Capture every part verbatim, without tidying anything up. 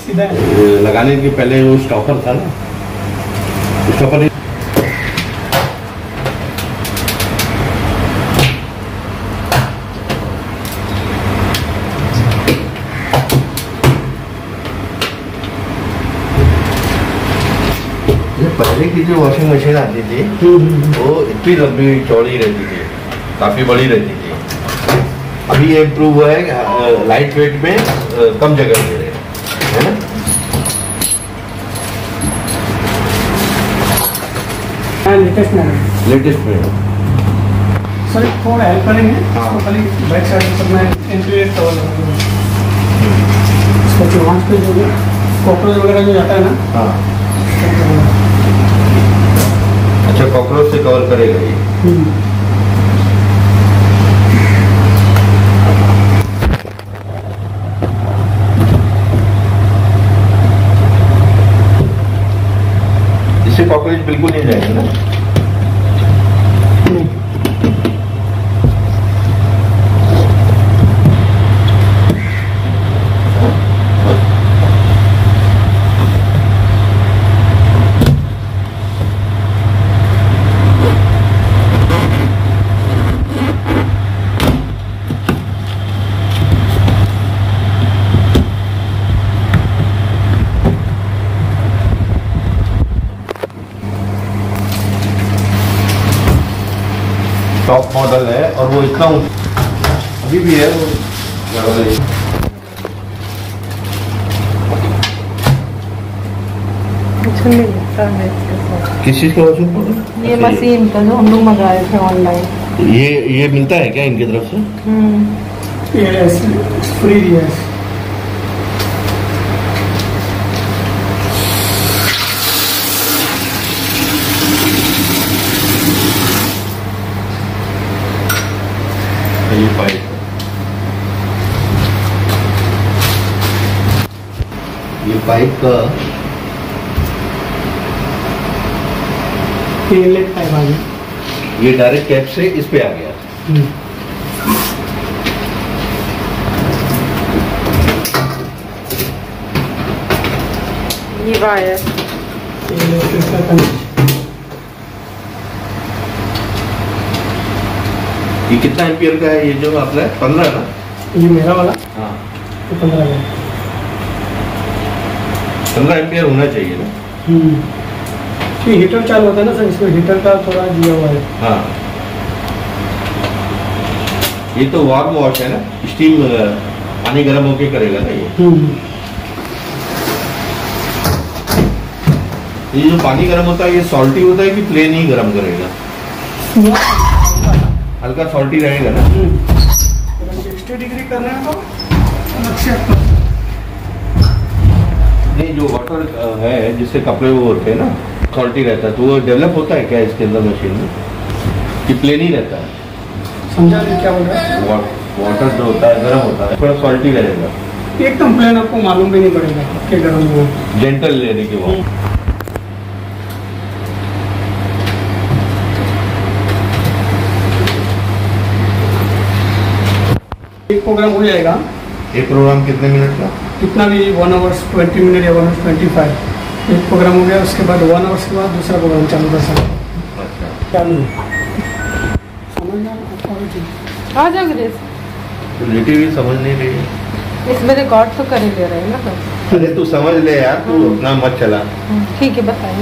सीधा है। लगाने के पहले वो स्टॉपर था ना, स्टॉपर पहले की जो वॉशिंग मशीन आती थी वो इतनी लंबी चौड़ी रहती थी, काफी बड़ी रहती थी। अभी ये इम्प्रूव हुआ है, लाइट वेट में कम जगह दे रहे हैं, है ना। लेटेस्ट में लेटेस्ट में सर थोड़ा हेल्प करेंगे। हाँ खाली बैक साइड पर मैं इंटीरियर कवर लगाऊंगा, इसका चुहान पे जो कॉकरोच वगैरह जो जाता है ना। हाँ अच्छा, कॉकरोच से कवर करेगा ये। इससे कॉकरोच बिल्कुल नहीं जाएगा ना। टॉप मॉडल है और वो इतना अभी भी है वो। अच्छा नहीं लगता है किस चीज का वॉशिंग पाउडर? ये मशीन का जो हम लोग मंगाए थे ऑनलाइन। ये ये मिलता है क्या इनकी तरफ से? हम्म ये फ्री है। ये पाइप ये पाइप का इनलेट पाइप आ गया, ये डायरेक्ट कैप से इस पे आ गया। ये वायर ये कितना एम्पियर का है? ये जो आपका है पंद्रह ना? ये मेरा वाला हाँ पंद्रह है। पंद्रह एम्पियर होना चाहिए ना। ये हीटर चालू होता है ना सर, इसमें हीटर का थोड़ा दिया हुआ है। हाँ ये तो वार्म वॉश है ना, स्टीम पानी गर्म होके करेगा ना ये। ये जो पानी गर्म होता है ये सॉल्टी होता है कि प्लेन ही गर्म करेगा? हल्का सॉल्टी रहेगा ना। सिक्सटी डिग्री करना है तो अलग से नहीं, जो वाटर है जिससे कपड़े वो होते हैं ना, सॉल्टी रहता है, तो वो डेवलप होता है क्या इसके अंदर मशीन में कि प्लेन ही रहता है? समझा नहीं क्या बोल रहा है। वाटर जो होता है गर्म होता है, थोड़ा सॉल्टी रहेगा। एकदम प्लेन आपको मालूम भी नहीं पड़ेगा कि गर्म हुआ। जेंटल लेने के बाद एक प्रोग्राम हो जाएगा। एक प्रोग्राम कितने मिनट का? कितना भी वन आवर्स ट्वेंटी मिनट या वन आवर्स ट्वेंटी फाइव। एक प्रोग्राम हो गया, उसके बाद वन आवर्स के बाद दूसरा प्रोग्राम चालू कर सकते। अच्छा चालू समझना आ जाओ ग्रेस। लिटी भी समझ नहीं रही है इसमें रिकॉर्ड तो कर ही ले रहे हैं ना सर। अरे तू समझ ले यार, तू अपना मत चला। ठीक है बताइए।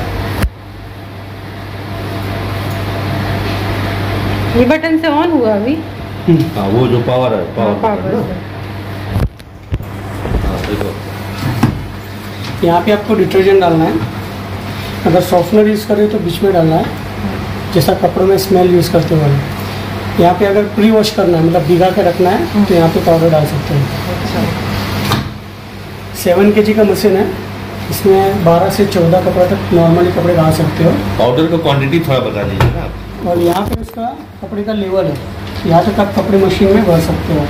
ये बटन से ऑन हुआ अभी? हाँ वो जो पावर है, पावर, पावर है हाँ, देखो यहाँ पे आपको डिटर्जेंट डालना है। अगर सॉफ्टनर यूज़ करें तो बीच में डालना है, जैसा कपड़ों में स्मेल यूज़ करते हुए। यहाँ पे अगर प्री वॉश करना है, मतलब भिगा के रखना है, तो यहाँ पे पाउडर डाल सकते हैं। सेवन के जी का मशीन है, इसमें बारह से चौदह कपड़ा तक नॉर्मली कपड़े डाल सकते हो। पाउडर का क्वांटिटी थोड़ा बता दीजिए ना आप। और यहाँ पे उसका कपड़े का लेवल है, यहाँ तक आप कपड़े मशीन में भर सकते हो।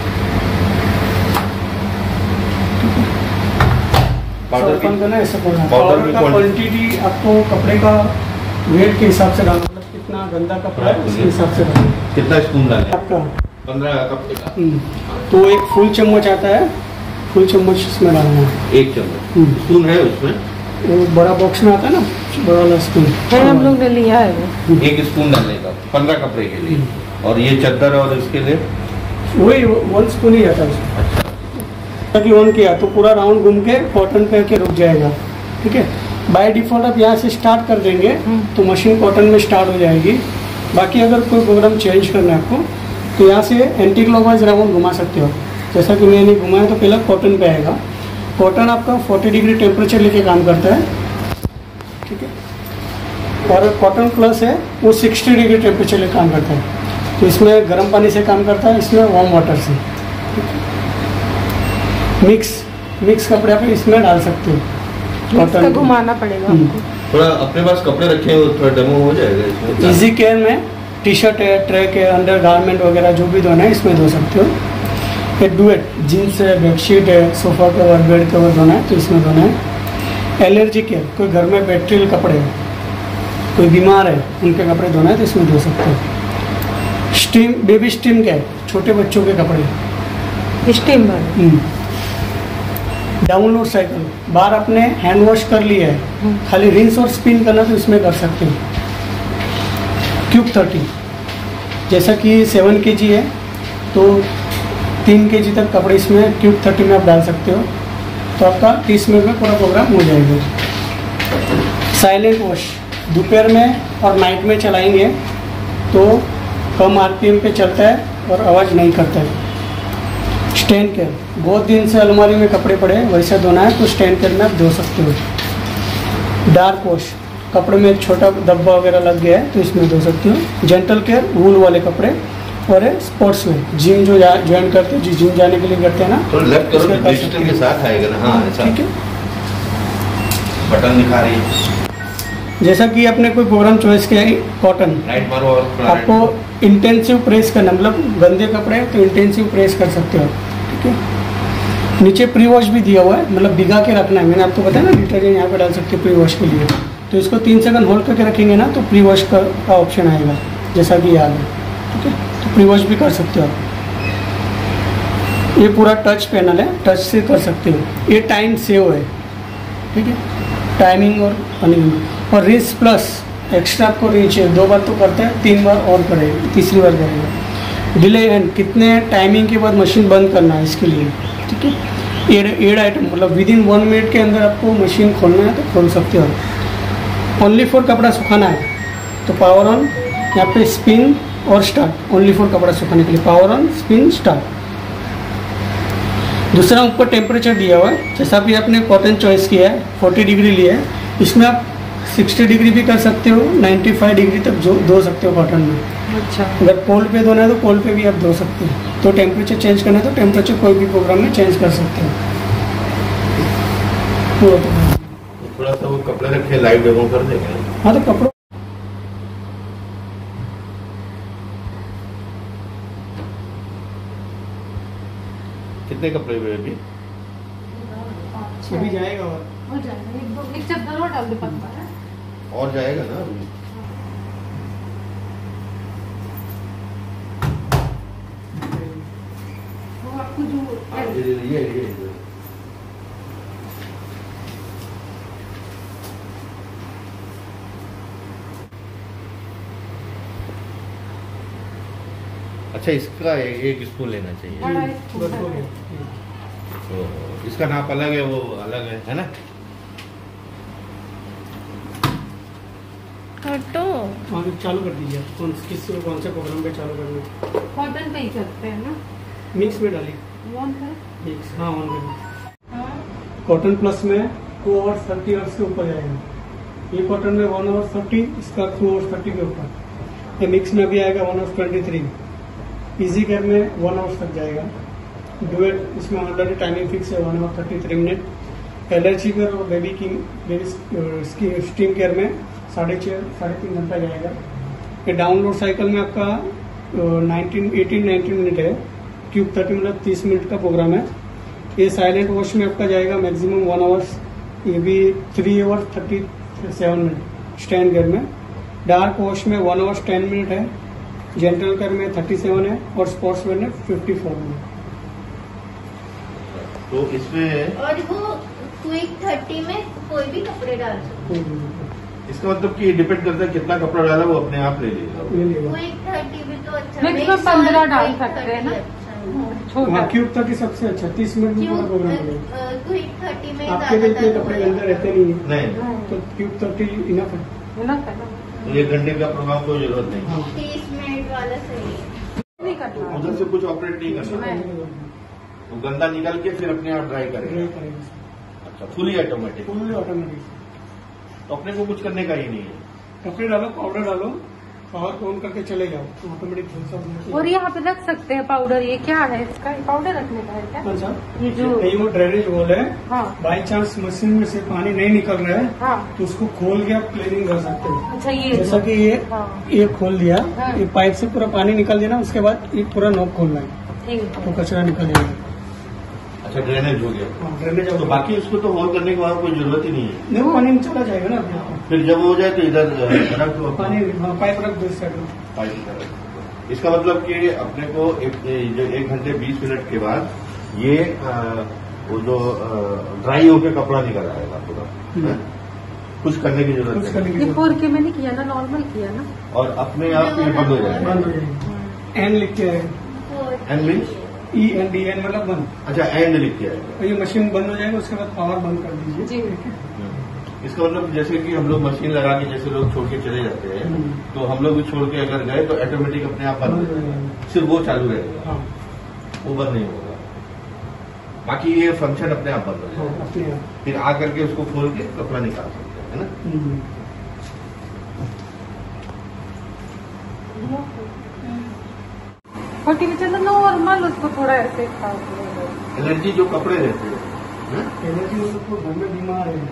पाउडर की करना ऐसा करना पाउडर का क्वांटिटी आपको कपड़े का वेट के हिसाब से डालना, मतलब कितना गंदा कपड़ा है उसके हिसाब से डालना। कितना स्पून डालें? आपका पंद्रह कपड़े का तो एक फुल चम्मच आता है, फुल चम्मच इसमें डालना है। एक चम्मच हम्म। स्पून है उसमें? वो बड़ा बॉक्स में आता है ना, बड़ा वाला स्पून। है, हम लोग ने लिया है वो। एक स्पून डालने का पंद्रह कपड़े के लिए। और ये चादर और इसके लिए वही वन स्पून ही आता है उसमें। ताकि ऑन किया तो पूरा राउंड घूम के कॉटन पे के रुक जाएगा। ठीक है, बाय डिफॉल्ट आप यहाँ से स्टार्ट कर देंगे तो मशीन कॉटन में स्टार्ट हो जाएगी। बाकी अगर कोई प्रोग्राम चेंज करना है आपको तो यहाँ से एंटी क्लॉकवाइज राउंड घुमा सकते हो। जैसा कि मैंने घुमाया तो पहला कॉटन पे आएगा। कॉटन आपका चालीस डिग्री टेम्परेचर लेके काम करता है। ठीक है, और कॉटन प्लस है वो साठ डिग्री टेम्परेचर लेके काम करता है। तो इसमें गर्म पानी से काम करता है, इसमें वार्म वाटर से। मिक्स मिक्स कपड़े आप इसमें डाल सकते हो। इसका घुमाना पड़ेगा आपको। थोड़ा अपने पास कपड़े रखे हैं, थोड़ा डेमो हो जाएगा इसमें। इजी केयर में टी शर्ट है, ट्रैक है, अंडर गारमेंट वगैरह जो भी धोना है इसमें धो सकते हो। एक डुएट जीन्स है, बेडशीट है, सोफा कवर, बेड कवर धोना है तो इसमें धोना है। एलर्जी केयर, कोई घर में बैक्टीरियल कपड़े हैं, कोई बीमार है उनके कपड़े धोना है तो इसमें धो सकते हो। स्टीम बेबी स्टीम केयर, छोटे बच्चों के कपड़े स्टीम वाले। डाउनलोड साइकिल, बार अपने हैंड वॉश कर लिया है, खाली रिंस और स्पिन करना तो इसमें कर सकते हो। क्यूब थर्टी, जैसा कि सेवन के जी है तो तीन के जी तक कपड़े इसमें क्यूब थर्टी में आप डाल सकते हो तो आपका तीस मिनट में पूरा प्रोग्राम हो जाएगा। साइलेंट वॉश, दोपहर में और नाइट में चलाएंगे तो कम आरपीएम पे चलता है और आवाज़ नहीं करता है। स्टैंड केयर, बहुत दिन से अलमारी में कपड़े पड़े हैं वैसे धोना है तो स्टैंड केयर में आप धो सकते हो। डार्क वॉश, कपड़े में छोटा धब्बा वगैरह लग गया है तो इसमें धो सकते हो। जेंटल केयर, वूल वाले कपड़े। और है स्पोर्ट्स में, जिम जो ज्वाइन करते हैं, जिम जाने के लिए करते हैं ना, तो लेफ्ट करो इसमें कर डिजिटल सकते के हैं। साथ आएगा ना। हाँ ऐसा ठीक है, बटन दिखा रही है। जैसा कि आपने कोई प्रोग्राम चॉइस किया है कॉटन, राइट मारो और थोड़ा right आपको मारो। इंटेंसिव प्रेस करना, मतलब गंदे कपड़े हैं तो इंटेंसिव प्रेस कर सकते हो। ठीक है, नीचे प्री वॉश भी दिया हुआ है, मतलब भिगा के रखना है। मैंने आपको बताया ना डिटर्जेंट यहाँ पे डाल सकते हो प्री वॉश के लिए, तो इसको तीन सेकंड होल्ड करके रखेंगे ना तो प्री वॉश का ऑप्शन आएगा जैसा कि याद है। ठीक है, तो प्री वॉश भी कर सकते हो आप। ये पूरा टच पैनल है, टच से कर सकते हो। ये टाइम सेव है। ठीक है, टाइमिंग और रनिंग और रिंस प्लस एक्स्ट्रा आपको रिंच है, दो बार तो करता है, तीन बार और करेगा, तीसरी बार करेगा। डिले एंड, कितने टाइमिंग के बाद मशीन बंद करना है इसके लिए। ठीक है, एड एड आइटम, मतलब विद इन वन मिनट के अंदर आपको मशीन खोलना है तो खोल सकते हो। ओनली फॉर कपड़ा सुखाना है तो पावर ऑन, यहाँ पे स्पिन और स्टार्ट, ओनली फॉर कपड़ा सुखाने के लिए पावर ऑन, स्पिन, स्टार्ट। दूसरा ऊपर टेम्परेचर दिया हुआ है, जैसा भी आपने कॉटन चॉइस किया है चालीस डिग्री लिया है, इसमें आप साठ डिग्री भी कर सकते हो, पचानवे डिग्री तक जो धो सकते हो कॉटन में। अच्छा, अगर कोल्ड पे धोना है तो कोल्ड पे भी आप धो सकते हो। तो टेम्परेचर चेंज करना है तो टेम्परेचर कोई भी प्रोग्राम में चेंज कर सकते हो। तो थोड़ा सा वो कपड़े रखे लाइव डेमो कर देंगे। हाँ, तो कपड़ों कितने कपड़े हुए अभी? अभी जाएगा और हो जाएगा। एक दो एक चादर और डाल दे पतला है। और जाएगा ना अभी? वो आपको जो हाँ, ये ये ये ये। अच्छा, इसका एक स्पून लेना चाहिए। बड़ा बस हो स्पून है। गया। तो इसका नाप अलग है, वो अलग है, है ना? हटो, हाँ, तो चालू कर दीजिए आप। कौन किस कौन से प्रोग्राम पे चालू करना है? कॉटन पे ही करते हैं ना। मिक्स में डालिए। वन है। मिक्स, हाँ ऑन करिए। हाँ, कॉटन प्लस में टू आवर्स थर्टी आवर्स के ऊपर जाएगा। ये कॉटन में वन आवर थर्टी, इसका टू आवर्स थर्टी के ऊपर। ये मिक्स में भी आएगा one hour twenty three. Easy care में वन आवर्स तक जाएगा। डुएट इसमें ऑलरेडी टाइमिंग फिक्स है one hour thirty three minute. Allergy care और बेबी की बेबी स्टीम केयर में साढ़े छः साढ़े तीन घंटा जाएगा। ये डाउनलोड साइकिल में आपका नाइनटीन एटीन नाइनटीन मिनट है। क्यूब थर्टी मतलब तीस मिनट का प्रोग्राम है। ये साइलेंट वॉश में आपका जाएगा मैक्सिमम वन आवर्स, ये भी three hours thirty seven minute stand care में। डार्क वॉश में वन आवर्स टेन मिनट है। जेंटल केयर में थर्टी सेवन है और स्पोर्ट्स वेयर में फिफ्टी फोर मिनट। तो इसमें और वो क्विक थर्टी में कोई भी कपड़े डाल सकते इसका मतलब कि डिपेंड करता है कितना कपड़ा डाला वो अपने आप ले लेगा। क्विक थर्टी भी तो अच्छा मिक्स में Mix पंद्रह और डाल Quick सकते हैं ना। thirty अच्छा छोटा क्यूब तक ही सबसे अच्छा तीस मिनट में पूरा प्रोग्राम करेगा। है। क्विक थर्टी में आपके भी इतने कपड़े गंदे रहते नहीं है नहीं तो क्यूब थर्टी इनफ है। है ना करना तो एक घंटे का प्रोग्राम कोई जरूरत नहीं। हाँ तीस मिनट वाला सही है। नहीं करना उधर से कुछ ऑपरेट नहीं करना, नहीं। वो गंदा निकल के फिर अपने आप ड्राई करेगा। ड्राई करेगा अच्छा फुली ऑटोमेटिक, फुल्ली ऑटोमेटिक। तो अपने को कुछ करने का ही नहीं है। कपड़े डालो पाउडर डालो पावर को ऑन करके चले जाओ तो ऑटोमेटिक धुल सब। और यहाँ पे रख सकते हैं पाउडर। ये क्या है इसका? ये पाउडर रखने का है क्या? अच्छा ये जो कहीं वो ड्रेनेज वॉल है हाँ बाई चांस मशीन में से पानी नहीं निकल रहा है हाँ तो उसको खोल के आप क्लीनिंग कर सकते हैं। अच्छा ये जैसा कि ये हाँ ये खोल दिया हाँ। ये पाइप से पूरा पानी निकल दिया ना उसके बाद ये पूरा नॉब खोलना है ठीक है। तो कचरा निकल जाएगा। अच्छा ड्रेनेज हो गया, हाँ, ड्रेनेज तो बाकी उसको तो होल करने के बाद कोई जरूरत ही नहीं है। नहीं वो पानी में चला जाएगा ना अपने आप। फिर जब हो जाए तो इधर रख दो पानी हाँ, पाइप रख दो इस साइड में। पाइप की तरफ। इसका मतलब कि अपने को एक, जो एक घंटे बीस मिनट के बाद ये आ, वो जो ड्राई होके कपड़ा निकल आएगा पूरा, है? कुछ करने की जरूरत कुछ नहीं करने की ये जरूरत फोर के में नहीं किया ना, नॉर्मल किया ना। और अपने आप ये बंद हो नहीं। जाएगा। बंद हो जाएगा। एन लिख के आएगा end means E N D N मतलब बंद। अच्छा एंड लिख के आएगा। और ये मशीन बंद हो जाएगा उसके बाद पावर बंद कर दीजिए। जी इसका मतलब जैसे कि हम लोग मशीन लगा के जैसे लोग छोड़ के चले जाते हैं हम्म। तो हम लोग भी छोड़ के अगर गए तो ऑटोमेटिक अपने आप बंद हो जाएगा, सिर्फ वो चालू रहेगा, हाँ वो बंद नहीं होगा। बाकी ये फंक्शन अपने आप बंद हो हाँ, जाएगा। अपने आप। फिर आ करके उसको खोल के कपड़ा निकाल सकते हैं, है ना। हम्म। फोर्टी में चलो नॉर्मल उसको थोड़ा ऐसे खाओ। एलर्जी जो कपड़े रहते हैं, हैं? एलर्जी मतलब तो घर में बीमार है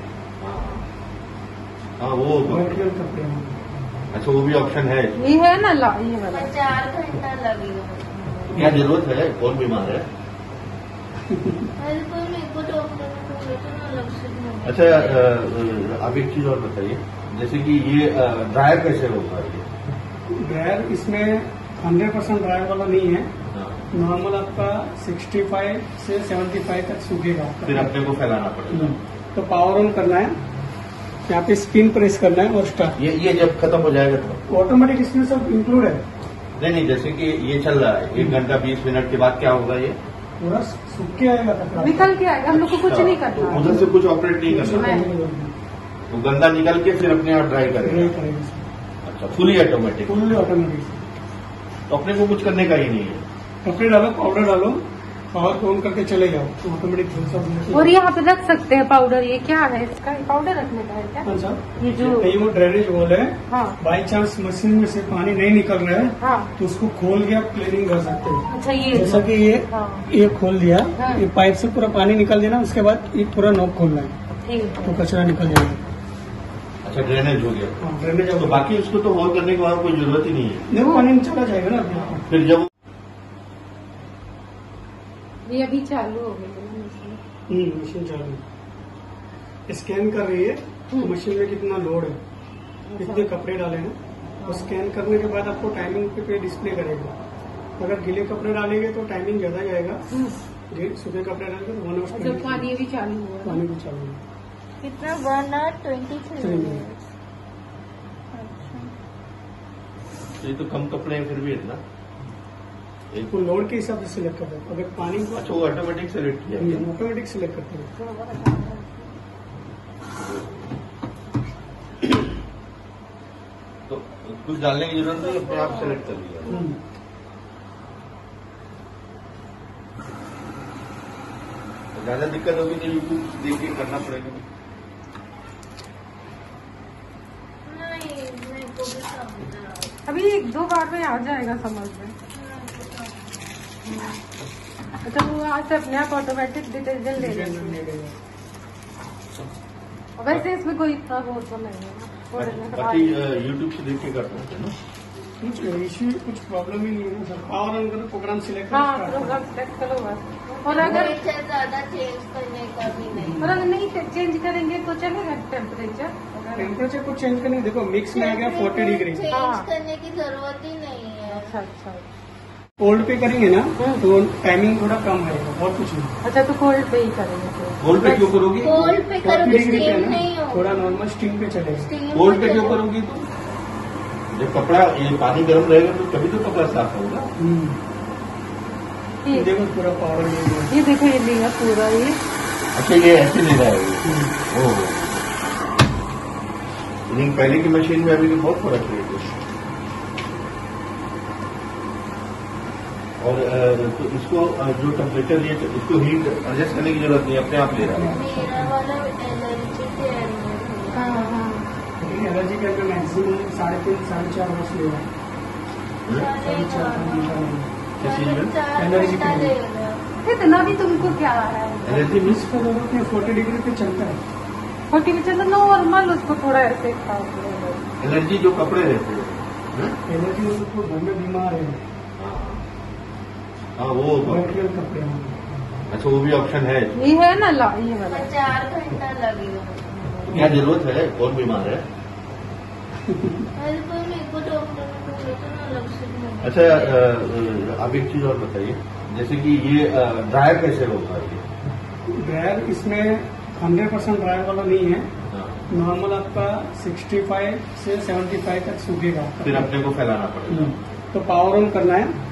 हाँ वो वर्टिकल कपड़े हैं। अच्छा वो भी ऑप्शन है। ये है ना ला ये वाला। चार घंटा लगेगा। क्या जरूरत है, कौन बीमार है। अरे कोई मेरे को डॉक्टर ने बोला तो ना अलग से नहीं। अच्छा अ, अब एक चीज और बताइए, जैसे कि ये ड्रायर कैसे होगा ये। ड्रायर इसमें हंड्रेड परसेंट ड्रायर वाला नहीं है। हाँ, नॉर्मल आपका सिक्सटी फाइव से सेवेंटी फाइव तक सूखेगा आपका। फिर अपने को फैलाना पड़ेगा। हम्म। तो पावर ऑन करना है, यहाँ पे स्पिन प्रेस करना है और स्टार्ट। ये ये जब खत्म हो जाएगा तो ऑटोमेटिक इसमें सब इंक्लूड है। नहीं नहीं, जैसे कि ये चल रहा है एक घंटा बीस मिनट के बाद क्या होगा, ये पूरा सूख के आएगा कपड़ा। निकल के आएगा, हम लोग को कुछ नहीं तो करना। उधर से कुछ ऑपरेट नहीं कुछ करना, करने की जरूरत नहीं। वो गंदा निकल के फिर अपने आप ड्राई ड्राई करेगा। करेगा अच्छा फुली ऑटोमेटिक, फुल्ली ऑटोमेटिक। तो अपने को कुछ करने का ही नहीं है। कपड़े डालो पाउडर डालो पावर को ऑन करके चले जाओ तो ऑटोमेटिक धुल सब। और यहाँ पे रख सकते हैं पाउडर। ये क्या है इसका? ये पाउडर रखने का है क्या? अच्छा ये जो कहीं वो ड्रेनेज वॉल है हाँ बाई चांस मशीन में से पानी नहीं निकल रहा है हाँ तो उसको खोल के आप क्लीनिंग कर सकते हैं। अच्छा ये जैसा कि ये हाँ ये खोल दिया हाँ। ये पाइप से पूरा पानी निकल दिया ना उसके बाद ये पूरा नॉब खोलना है ठीक है। तो कचरा निकल जाएगा। अच्छा ड्रेनेज हो गया, हाँ, ड्रेनेज तो अब बाकी उसको तो होल करने के बाद कोई जरूरत ही नहीं है। नहीं वो पानी में चला जाएगा ना अपने आप। फिर जब ये अभी चालू हो गई है ना मशीन। हम्म, मशीन चालू है। स्कैन कर रही है तो मशीन में कितना लोड है, कितने कपड़े डाले हैं और स्कैन करने के बाद आपको टाइमिंग पे, पे डिस्प्ले करेगा। अगर गीले कपड़े डालेंगे तो टाइमिंग ज्यादा जाएगा, गे- सूखे कपड़े डालेंगे तो वन अच्छा आवर पानी भी चालू हुआ है। पानी भी चालू है। कितना one hour twenty three Three minutes. ये तो कम कपड़े हैं फिर भी है ना। एक वो लोड के हिसाब से सिलेक्ट करते हैं। अगर पानी को अच्छा वो ऑटोमेटिक सेलेक्ट किया गया। ऑटोमेटिक सिलेक्ट करते हैं। तो कुछ डालने की जरूरत नहीं, अपने आप सेलेक्ट कर लिया। हम्म। ज्यादा दिक्कत होगी तो यूट्यूब देख के करना पड़ेगा। नहीं मेरे को भी समझ रहा है। अभी एक दो बार में आ जाएगा समझ में। अच्छा वो आज से अपने आप ऑटोमेटिक डिटर्जेंट ले लेंगे। वैसे इसमें कोई इतना वो तो नहीं है ना। थोड़े दिन बाकी बाद- यूट्यूब से देख के करना है ना। कुछ इश्यू कुछ प्रॉब्लम ही नहीं है ना सर। पावर ऑन करो प्रोग्राम सिलेक्ट हाँ करो प्रोग्राम सेलेक्ट करो बस। और अगर टेम्परेचर ज्यादा चेंज करने का भी नहीं। और अगर नहीं चेंज करेंगे तो चलेगा टेम्परेचर। टेम्परेचर को चेंज करने देखो मिक्स में आ गया फोर्टी डिग्री। चेंज हाँ। करने की जरूरत ही नहीं है। अच्छा अच्छा कोल्ड पे करेंगे ना हम्म। तो टाइमिंग थोड़ा कम रहेगा और कुछ नहीं। अच्छा तो कोल्ड पे ही करेंगे फिर। कोल्ड पे क्यों करोगी? कोल्ड पे फोर्टी करोगे डिग्री पे स्टीम है नहीं ना, होगा। थोड़ा नॉर्मल स्टीम पे चलेगा। स्टीम कोल्ड पे में क्यों चलेगा। करोगी तुम? जब कपड़ा ये पानी गर्म रहेगा तो तभी तो कपड़ा साफ होगा। हम्म। ये देखो पूरा पावर ले लिया। ये देखो ये लिया पूरा ये। अच्छा ये ऐसे ले रहा है ये। हम्म। ओह। लेकिन पहले की मशीन में अभी तो बहुत फर्क है कुछ। और अ, तो इसको अ, जो टेम्परेचर लिए तो इसको हीट एडजस्ट करने की जरूरत नहीं, अपने आप ले रहा है। मेरा वाला एलर्जी के एडमिट हाँ हाँ एलर्जी करके मैक्सिमम साढ़े तीन साढ़े चार वर्ष ले रहा है। साढ़े चार पाँच घंटा लगेगा। किस चीज में? चार एलर्जी घंटा के लिए। लेगा। इतना भी तुमको क्या आ रहा है? एलर्जी मीन्स इसका जरूरत नहीं, फोर्टी डिग्री पे चलता है। फोर्टी में चलो नॉर्मल उसको थोड़ा ऐसे खाओ। एलर्जी जो कपड़े रहते हैं। हाँ? एलर्जी में तो घर में बीमार है, हाँ वो मटेरियल कपड़े हैं। अच्छा वो भी ऑप्शन है। ये है ना ला ये वाला। चार घंटा लगेगा। तो क्या जरूरत है? कौन बीमार है? अरे कोई मेरे को डॉक्टर ने बोला था ना अलग से नहीं। अच्छा अ, अ, अब एक चीज और बताइए, जैसे कि ये ड्रायर कैसे होगा ये? ड्रायर इसमें हंड्रेड परसेंट ड्रायर वाला नहीं है, हाँ, नॉर्मल आपका सिक्सटी फाइव से सेवेंटी फाइव तक सूखेगा आपका। फिर अपने को फैलाना पड़ेगा। हम्म। तो पावर ऑन करना है,